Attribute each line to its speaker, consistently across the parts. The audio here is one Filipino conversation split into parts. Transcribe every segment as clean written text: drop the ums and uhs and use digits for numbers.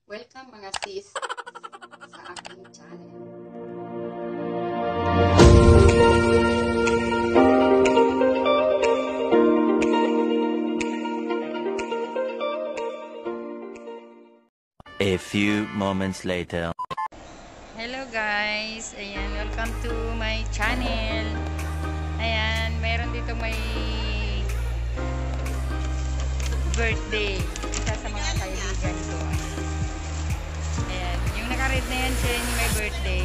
Speaker 1: Welcome mga sis sa aking channel.
Speaker 2: A few moments later.
Speaker 3: Hello guys, ayan, welcome to my channel. Ayan, meron dito may birthday isa sa mga kaibigan ko. Ayan, yung naka-red na yan, siya yung may birthday.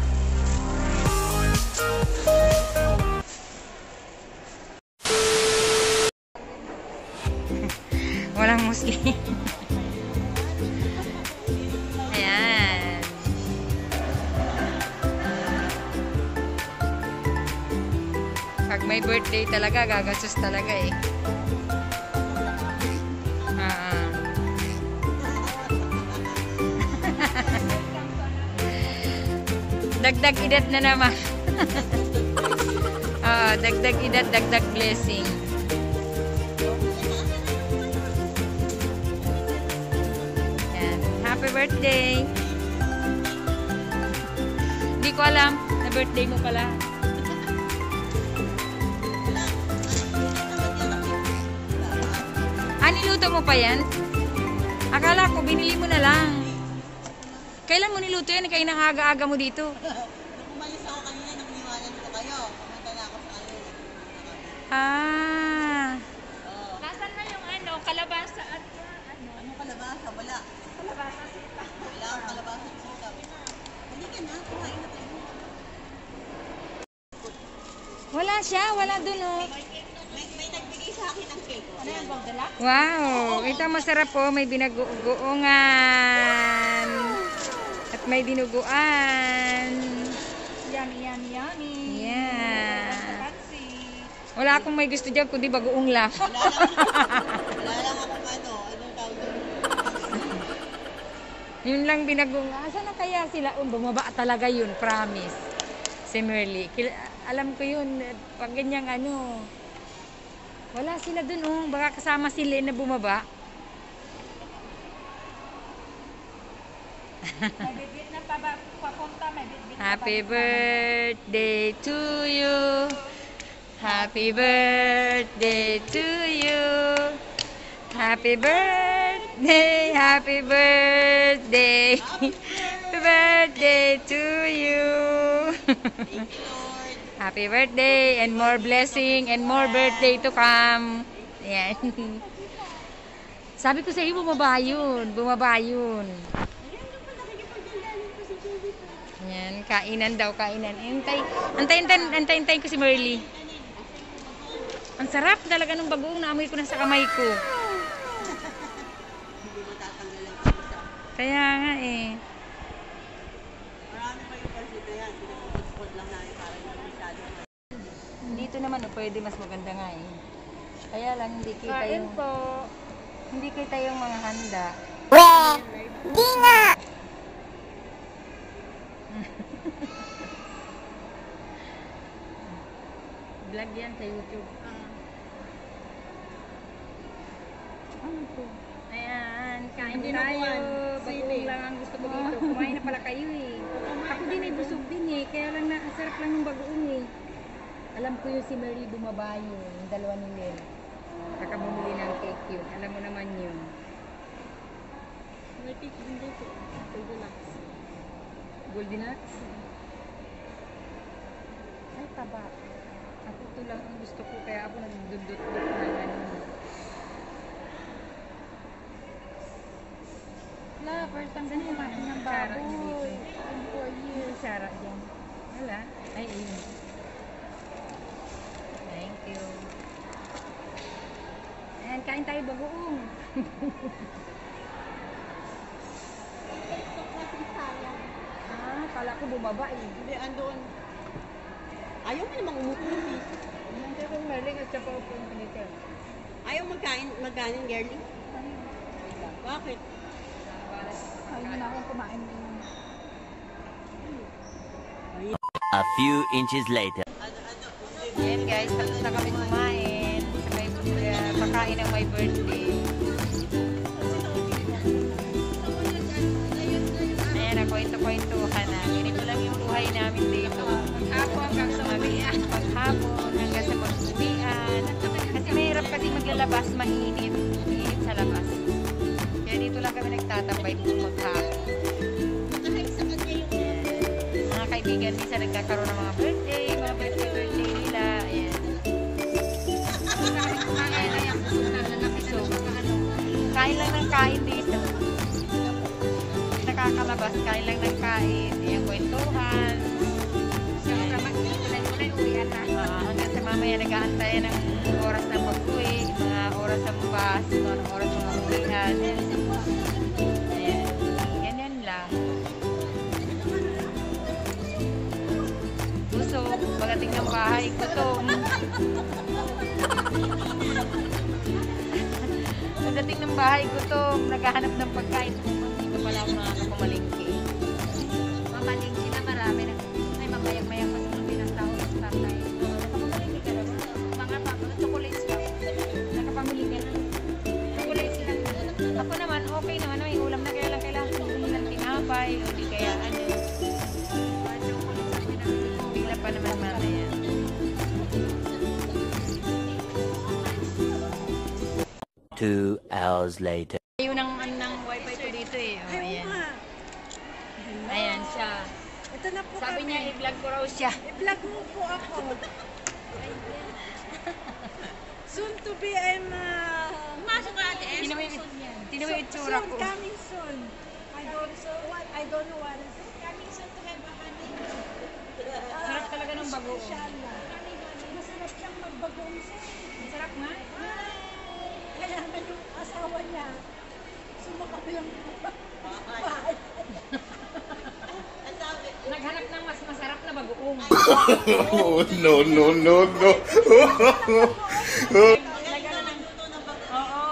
Speaker 3: Walang Muslim. Ayan. Pag may birthday talaga, gagastos talaga eh. Dagdag edad na naman. Dagdag edad, dagdag blessing. Yan. Happy birthday. Hindi ko alam na birthday mo pala. Niluto mo pa yan? Akala ko binili mo na lang. Kailan mo niluto yan? Kaya nang-aga-aga mo dito.
Speaker 4: Umalis ako kanina, nang-iwanan ko kayo. Pumunta na ako sa kayo.
Speaker 3: Nasaan na yung kalabasa at
Speaker 4: Ano kalabasa? Wala.
Speaker 3: kalabasa?
Speaker 4: Wala akong kalabasa at sitaw. Halika na, kumain na tayo.
Speaker 3: Wala siya, wala dun oh.
Speaker 4: May nagbigay sa akin ng cake.
Speaker 3: Ano yung bagdala? Wow, ito masarap po, may binagoongan. At may dinuguan.
Speaker 5: Yummy, yummy, yummy.
Speaker 3: Yeah. Wala akong may gusto dyan, kundi bagoong lang.
Speaker 4: Wala lang akong anong tawag doon.
Speaker 3: Yun lang binagoongan. Asa na kaya sila? Bumaba talaga yun, promise. Si Merly. Alam ko yun, pag ganyang wala sila dun oh. Baka kasama sila na bumaba.
Speaker 5: May bibit na papunta, may bibit na
Speaker 3: Happy birthday to you. Happy birthday to you. Happy birthday, happy birthday. Happy birthday to you. Happy birthday and more blessing and more birthday to come. Ayan. Sabi ko sa iyo, bumaba yun. Bumaba yun. Ayan, kainan daw, kainan. Antay ko si Merly. Ang sarap talaga ng bagoong, naamoy ko na sa kamay ko. Kaya nga eh.
Speaker 4: Marami pa yung pansita yan. Pinapapagspot lang namin para yung masyado.
Speaker 3: Dito naman pwede mas maganda nga eh. Kaya lang hindi kita
Speaker 5: Kain
Speaker 3: yung
Speaker 5: po.
Speaker 3: hindi kita yung mga handa.
Speaker 5: Di nga!
Speaker 3: Vlog yan sa YouTube. Ano to? Ayan, kain tayo. Bagoong lang ang gusto ko dito. Kumain na pala kayo eh. Ako din ay busog din eh. Kaya lang sarap lang ng bagoong eh. Alam ko yung si Merly bumaba yun. Yung dalawa ni Lel. Saka bumili ng cake yun. Alam mo naman yun.
Speaker 5: May cake din dito. Goldilocks.
Speaker 3: Goldilocks? Ay, taba. Ako ito lang ang gusto ko. Kaya ako nagdudot-dot ng
Speaker 5: Wala, first time din kumain ng baboy. In 4 years.
Speaker 3: Sarap dyan. Wala. Ay, ayun. Thank you. Ayan, kain tayo bagoong. Kala ko bumaba eh.
Speaker 4: Hindi, andun. Ayaw mo namang umupo, please.
Speaker 3: Nandiyan kong Merling at siya pa upo ng dito.
Speaker 4: Ayaw magkanin, girlie? Bakit?
Speaker 5: Ayaw na akong kumain.
Speaker 2: A few inches later.
Speaker 3: Ayan guys, tapos na kami kumain. May pakain ng my birthday. kwentuhan na. Ganito lang yung buhay namin dito. Maghapon hanggang sa uwian. Maghapon hanggang sa pag-uwian. Kasi mahirap kasi maglalabas, mainit. Mainit sa labas. Kaya dito lang kami nagtatambay kung maghapon. Mga kaibigan, minsan nagkakaroon ng mga birthday nila. Ayan. Kain lang ng kain dito. Nakakalabas, kain lang ng kain. Ayan, kwentuhan. Hanggang sa mamaya nag-aantayan ng oras ng pag-uwi, mga oras ng bus, mga oras ng uwihan. Ayan. Ganyan lang. Busog, pagdating ng bahay, gutom. Pagdating ng bahay, gutom, naghahanap ng pagkain. Hindi pa pala ako nakakapamalingki. Mamalingki na marami na. Ay, mamayang-mayang pa sa ng tao sa tatay. Nakapamalingki ka naman. Mga papa, chocolates ka. Nakapamili ka na. Chocolates lang. Ako naman, okay naman. May ulam na kaya lang kailangan bumili ng tinapay o di kaya ano. Bila pa naman mamaya.
Speaker 2: 2 hours later.
Speaker 3: Yun ang wifi ko dito eh. Oh, ayan. Ayan siya.
Speaker 5: Ito na po
Speaker 3: Sabi
Speaker 5: kami.
Speaker 3: niya, i-vlog ko raw siya.
Speaker 5: I-vlog mo po ako. Soon to be, I'm...
Speaker 4: Pumasok ka ate.
Speaker 3: Tinawi itsura
Speaker 5: soon,
Speaker 3: ko.
Speaker 5: coming soon. I don't know what is it. Coming soon to have a honey.
Speaker 3: Sarap talaga ng bagoong.
Speaker 5: Inshallah. Masarap siyang magbagoong siya.
Speaker 3: Masarap nga.
Speaker 5: Kaya naman yung asawa niya, sumakap lang bahay.
Speaker 3: Naghanap ng mas masarap na bagoong.
Speaker 6: Oh, no, no, no, no.
Speaker 3: Oo.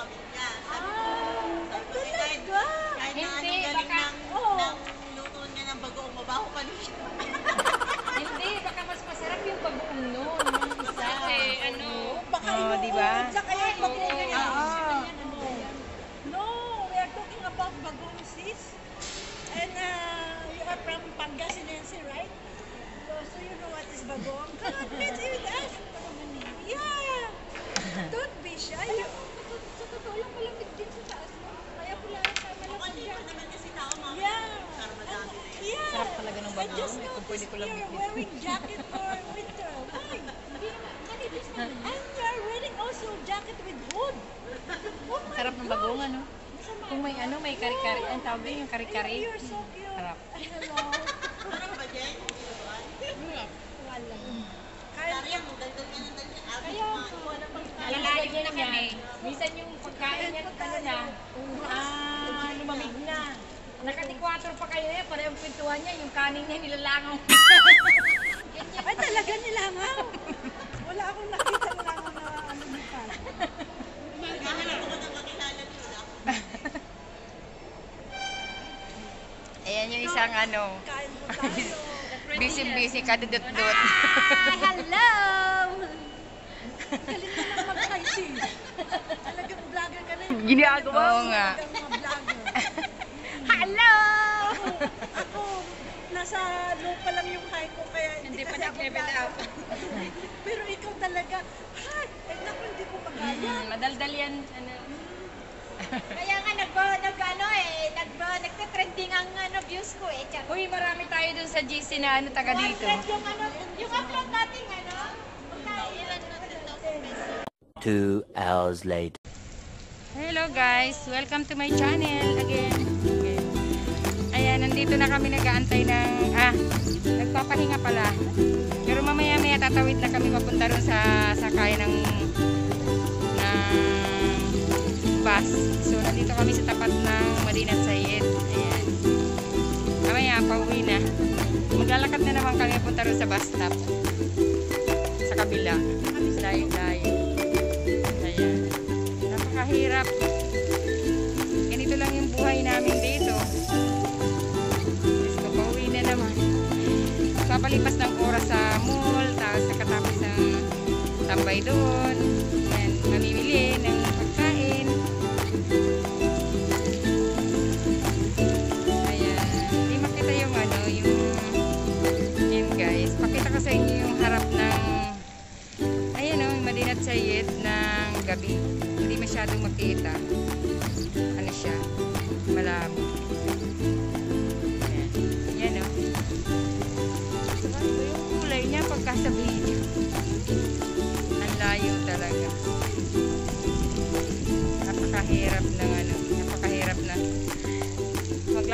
Speaker 3: Hindi, baka...
Speaker 4: luto niya ng bagoong mabaho pa niya.
Speaker 3: Hindi, baka mas masarap yung bagoong noon. Yung isa. Kasi ano...
Speaker 5: Baka
Speaker 3: Oo, diba?
Speaker 5: Tsaka yung bagoong niya.
Speaker 3: Oo.
Speaker 5: No, we are talking about bagoong, sis. And you are from Pangasinense, right? So you know what is bagoong? Come on, let's eat us. Yeah. Don't be shy. Sa totoo lang, malamig din sa taas mo. Kaya pula sa malamig yan.
Speaker 4: Naman kasi tao mga
Speaker 5: Yeah. Yeah.
Speaker 3: Sarap talaga ng
Speaker 5: I
Speaker 3: bagoong.
Speaker 5: just
Speaker 3: Eh, kung pwede
Speaker 5: noticed
Speaker 3: ko lang
Speaker 5: you're
Speaker 3: bitin.
Speaker 5: wearing jacket for winter. Why? And you're wearing also jacket with hood. Oh my
Speaker 3: Sarap ng
Speaker 5: God.
Speaker 3: bagoong, ano? Kung may ano, may kari-kari. Ang tawag yun, yung kari-kari.
Speaker 5: You're so cute.
Speaker 3: Sarap.
Speaker 5: Hello.
Speaker 4: Ano ba dyan?
Speaker 5: Wala. Kaya
Speaker 4: Kaya mo, dagdag ka ng dagdag.
Speaker 5: kaya
Speaker 3: Alalayan niya na kami. Minsan yung pagkain niya, ano na, lumamig na. Nakati-4 pa kayo eh, para yung pintuan niya, yung kanin niya nilalangaw.
Speaker 5: ay talaga nilangaw. Wala akong nakita nilangaw na ano nito.
Speaker 4: Naghahanap ako ng makilala nila.
Speaker 3: Ayan yung isang ano,
Speaker 5: Kain po tayo.
Speaker 3: busy-busy kadudot-dot.
Speaker 5: Hello! Galing mo nang mag-high talagang vlogger ka na.
Speaker 3: Ginagawa ko nga.
Speaker 5: Talagang mga vlogger.
Speaker 3: Hello!
Speaker 5: Ako, nasa low pa lang yung high ko kaya hindi
Speaker 3: Hindi pa
Speaker 5: kasi ako
Speaker 3: nag-level
Speaker 5: vlogger.
Speaker 3: up.
Speaker 5: Pero ikaw talaga, hi! Eh naku, hindi ko magaya.
Speaker 3: Madaldal yan. Ano.
Speaker 5: Kaya nga nagte-trending ang views ko eh.
Speaker 3: Uy, marami tayo dun sa GC na ano, taga dito.
Speaker 5: Yung upload natin
Speaker 2: 2 hours later.
Speaker 3: Hello guys, welcome to my channel again. Okay. Ayan, nandito na kami nag-aantay ng, nagpapahinga pala. Pero mamaya-maya tatawid na kami papunta rin sa sakay ng bus. So, nandito kami sa tapat ng Madinat Zayed. Ayan. Mamaya, pauwi na. Maglalakad na naman kami punta rin sa bus stop. Sa kabila. Layo-layo. Ayan. Napakahirap. Ganito lang yung buhay namin dito. So, pauwi na naman. Papalipas ng oras sa mall, tapos nakatapos ng tambay doon. Ayan, mamimili ng pagkain. Ayan. Hindi makita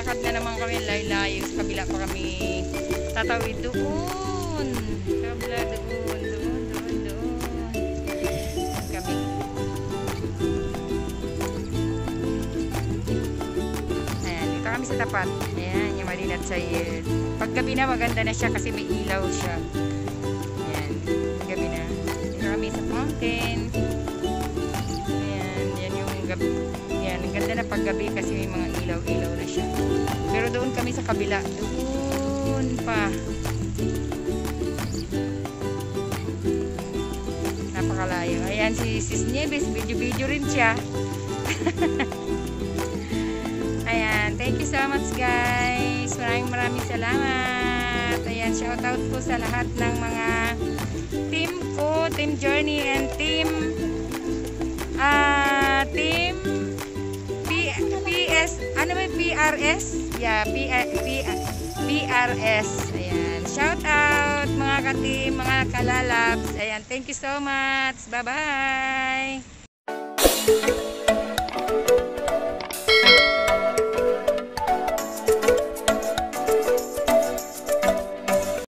Speaker 3: Lalakad na naman kami, layo-layo. Sa kabila pa kami tatawid doon. Kabila doon. Kami. Ayan, dito kami sa tapat. Ayan, yung Malinat Sayed. Paggabi na, maganda na siya kasi may ilaw siya. Ayan, gabi na. Dito kami sa fountain. Ayan, yan yung gabi. Ayan, ang ganda na paggabi kasi may mga ilaw-ilaw na siya. Pero doon kami sa kabila. Doon pa. Napakalayo. Ayan, si Sis Nieves. Video-video rin siya. Ayan, thank you so much guys. Maraming salamat. Ayan, shout out po sa lahat ng mga team ko, Team Journey and team PS, ano ba PRS? Yeah, PRS. Ayan, shout out mga ka-team, mga kalalabs. Ayan, thank you so much. Bye-bye.